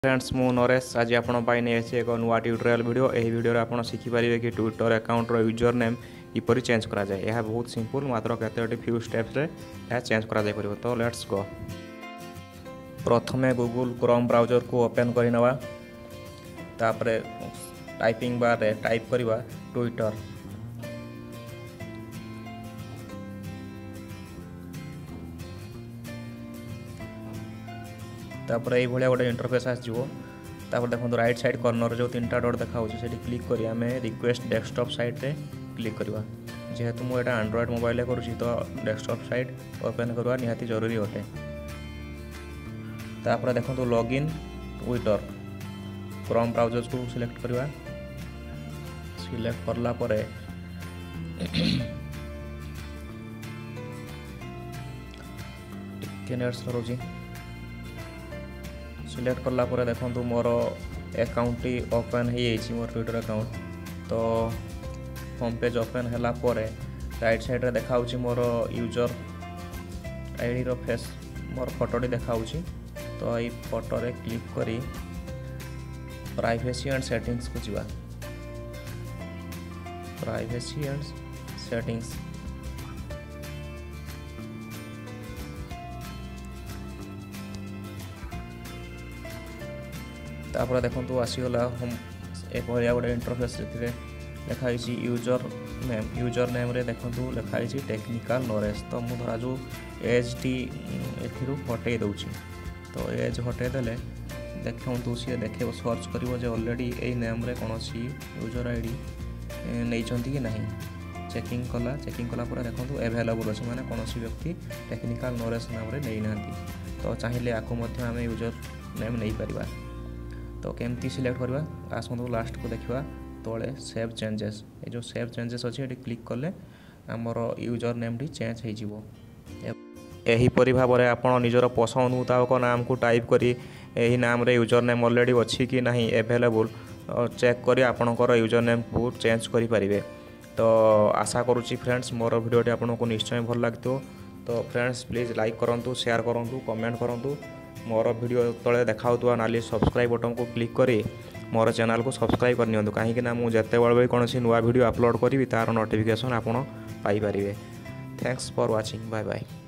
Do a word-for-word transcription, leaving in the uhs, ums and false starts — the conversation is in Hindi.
फ्रेंड्स मु नरेश आज आपण नहीं एक नुआ ट्यूटोरियल वीडियो यही वीडियो आप शिखिपारे कि ट्विटर अकाउंट यूजर नेम किपरि चेंज करा जाए। यह बहुत सिंपल मात्र केतोटी फ्यू स्टेप्स रे यह चेंज करा जाय परिबो। तो लेट्स गो। प्रथमे गूगल क्रोम ब्राउजर को ओपन करनवा तापरे टाइपिंग बार रे टाइप करवा ट्विटर। तापर ये भाया गोटे इंटरफेस आसो। देखो राइट साइड कॉर्नर जो तीन टा डॉट देखा से क्लिक करी आम रिक्वेस्ट डेस्कटॉप साइट रे क्लिक करवा। जेहेतु मुझे एंड्रॉइड मोबाइल करुँची तो डेस्कटॉप साइट ओपन करवा निहाती जरूरी अटे। तापर देखो लॉगिन ट्विटर क्रोम ब्राउजर को सिलेक्ट करवा। सिलेक्ट करला परे टिके नेट सरुची। सिलेक्ट करला परे देखो मोर अकाउंट ओपन हो मोर ट्विटर अकाउंट। तो होम पेज ओपन हैला परे राइट साइड रे देखा मोर यूजर आईडी रो फेस मोर फोटोटी देखा। तो ये फोटो रे क्लिक करी प्राइवेसी एंड सेटिंग्स को जीवा। प्राइवेसी एंड सेटिंग्स तापर देखो आसीगला हम एक गोटे इंटरफेस लिखाई यूजर नेम। यूजर नेम रे देखो लिखाई टेक्निकल नॉलेज। तो मुझे धरा जो एज टी एथि हटे दूची। तो एज हटे देले देखो सी देखे सर्च कर ऑलरेडी यही नेम रे कौन सी यूजर आईडी नहीं कि नहीं। चेकिंग कला चेकिंग कला पर देखो एवेलेबल अच्छे माने कौन सी व्यक्ति टेक्निकल नॉलेज नाम रे नहीं ना। तो चाहिए आपको आम यूजर नेम नहीं पारिबा। तो केमती सिलेक्ट करवा आसतु लास्ट को देखा तले सेव चेंजेस। ये जो सेव चेंजेस अच्छे ये क्लिक कले आमर यूजर नेम टी चेंज हो। यहीपरि भाव में आप निजर पसंद मुताबक नाम को टाइप करी यही नाम रे यूजर नेम ऑलरेडी अच्छी कि नहीं एवेलेबल चेक करी आपणकर यूजर नेम को चेंज करि परिबे। तो आशा करुच्ची फ्रेंड्स मोर वीडियोटी आपको निश्चय भल लगे। तो फ्रेंड्स प्लीज लाइक करूँ, शेयर करूँ, कमेंट करूँ। मोर वीडियो तले देखा नाली सब्सक्राइब बटन को क्लिक करी मोर चैनल को सब्सक्राइब करनी कहीं मुझे भी कौन नुआ वीडियो अपलोड करी तार नोटिफिकेशन आपड़ पाइपर। Thanks for watching. Bye bye.